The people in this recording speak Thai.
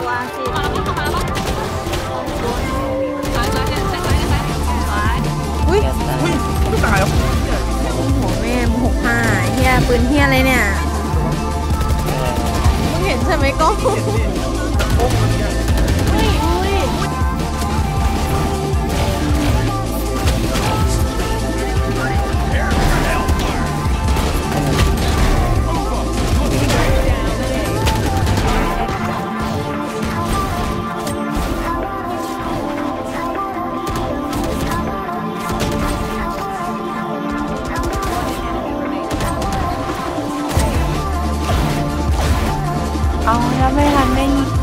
วางสิมาแล้วมาแล้วซ้ายซ้ายเนี่ยซ้ายซ้ายอุ้ยอุ้ยไม่ตายหรอกหัวแม่ม65เฮียปืนเฮียอะไรเนี่ยมึงเห็นใช่ไหมกล้องโอ้โหเนี่ยอุ้ยอุ้ยเอาแล้วไม่ทันได้ยิง